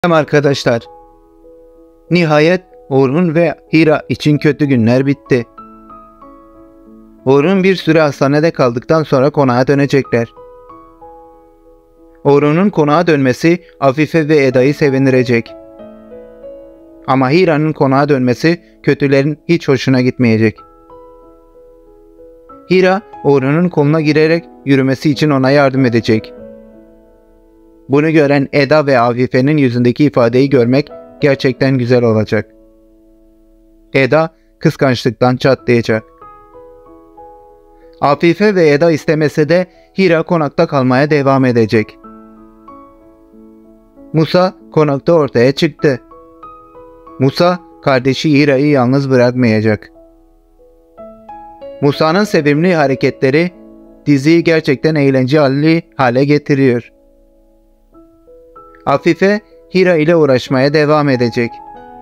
Arkadaşlar, nihayet Orhun ve Hira için kötü günler bitti. Orhun bir süre hastanede kaldıktan sonra konağa dönecekler. Orhun'un konağa dönmesi Afife ve Eda'yı sevindirecek. Ama Hira'nın konağa dönmesi kötülerin hiç hoşuna gitmeyecek. Hira, Orhun'un koluna girerek yürümesi için ona yardım edecek. Bunu gören Eda ve Afife'nin yüzündeki ifadeyi görmek gerçekten güzel olacak. Eda kıskançlıktan çatlayacak. Afife ve Eda istemese de Hira konakta kalmaya devam edecek. Musa konakta ortaya çıktı. Musa kardeşi Hira'yı yalnız bırakmayacak. Musa'nın sevimli hareketleri diziyi gerçekten eğlenceli hale getiriyor. Afife Hira ile uğraşmaya devam edecek.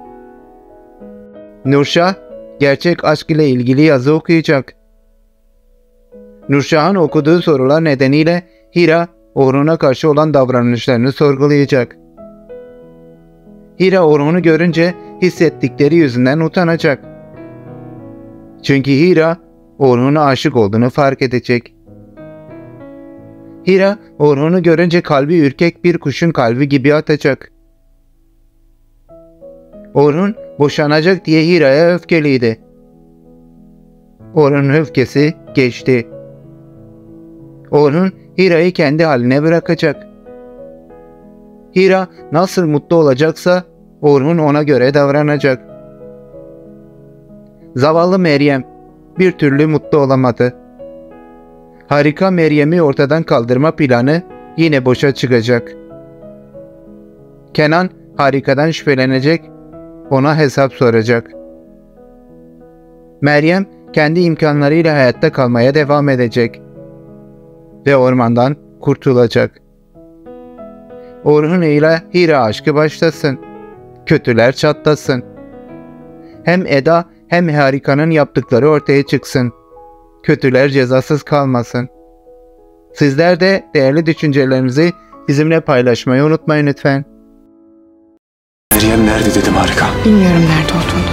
Nurşah gerçek aşk ile ilgili yazı okuyacak. Nurşah'ın okuduğu sorular nedeniyle Hira Orhun'a karşı olan davranışlarını sorgulayacak. Hira Orhun'u görünce hissettikleri yüzünden utanacak. Çünkü Hira Orhun'a aşık olduğunu fark edecek. Hira Orhun'u görünce kalbi ürkek bir kuşun kalbi gibi atacak. Orhun boşanacak diye Hira'ya öfkeliydi. Orhun'un öfkesi geçti. Orhun Hira'yı kendi haline bırakacak. Hira nasıl mutlu olacaksa Orhun ona göre davranacak. Zavallı Meryem bir türlü mutlu olamadı. Harika Meryem'i ortadan kaldırma planı yine boşa çıkacak. Kenan Harika'dan şüphelenecek, ona hesap soracak. Meryem kendi imkanlarıyla hayatta kalmaya devam edecek ve ormandan kurtulacak. Orhun ile Hira aşkı başlasın, kötüler çatlasın. Hem Eda hem Harika'nın yaptıkları ortaya çıksın. Kötüler cezasız kalmasın. Sizler de değerli düşüncelerinizi bizimle paylaşmayı unutmayın lütfen. Meryem nerede dedim Harika. Bilmiyorum nerede olduğunu.